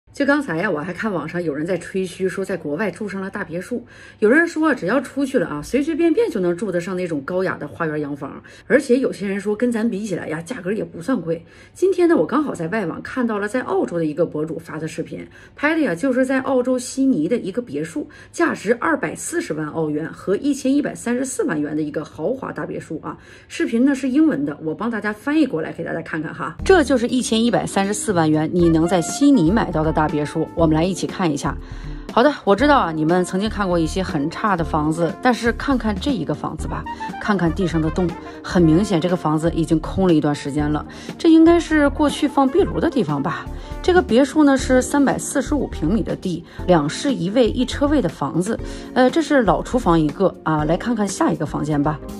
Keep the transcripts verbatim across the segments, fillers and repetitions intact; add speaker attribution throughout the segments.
Speaker 1: 就刚才呀，我还看网上有人在吹嘘说，在国外住上了大别墅。有人说，只要出去了啊，随随便便就能住得上那种高雅的花园洋房。而且有些人说，跟咱比起来呀，价格也不算贵。今天呢，我刚好在外网看到了在澳洲的一个博主发的视频，拍的呀就是在澳洲悉尼的一个别墅，价值二百四十万澳元和一千一百三十四万元的一个豪华大别墅啊。视频呢是英文的，我帮大家翻译过来给大家看看哈。这就是一千一百三十四万元你能在悉尼买到的大别墅，我们来一起看一下。好的，我知道啊，你们曾经看过一些很差的房子，但是看看这一个房子吧，看看地上的洞，很明显这个房子已经空了一段时间了，这应该是过去放壁炉的地方吧。这个别墅呢是三百四十五平米的地，两室一卫一车位的房子，呃，这是老厨房一个啊。来看看下一个房间吧，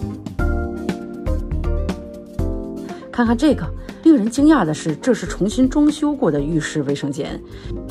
Speaker 1: 看看这个。令人惊讶的是，这是重新装修过的浴室卫生间。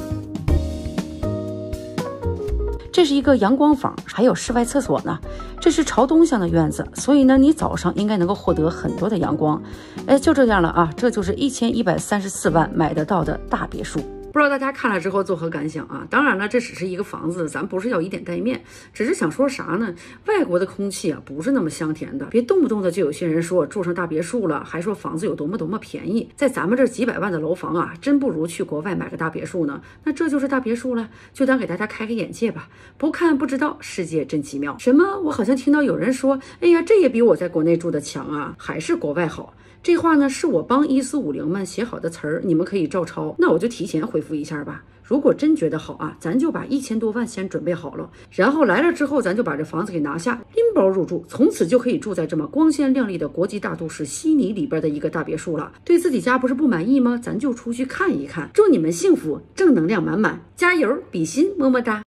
Speaker 1: 这是一个阳光房，还有室外厕所呢。这是朝东向的院子，所以呢，你早上应该能够获得很多的阳光。哎，就这样了啊，这就是一千一百三十四万买得到的大别墅。不知道大家看了之后作何感想啊？当然了，这只是一个房子，咱不是要以点带面，只是想说啥呢？外国的空气啊，不是那么香甜的。别动不动的就有些人说住上大别墅了，还说房子有多么多么便宜。在咱们这几百万的楼房啊，真不如去国外买个大别墅呢。那这就是大别墅了，就当给大家开个眼界吧。不看不知道，世界真奇妙。什么？我好像听到有人说，哎呀，这也比我在国内住的强啊，还是国外好。这话呢是我帮一四五零们写好的词儿，你们可以照抄。那我就提前回复一下吧。如果真觉得好啊，咱就把一千多万先准备好了，然后来了之后，咱就把这房子给拿下，拎包入住，从此就可以住在这么光鲜亮丽的国际大都市悉尼里边的一个大别墅了。对自己家不是不满意吗？咱就出去看一看。祝你们幸福，正能量满满，加油，比心，么么哒。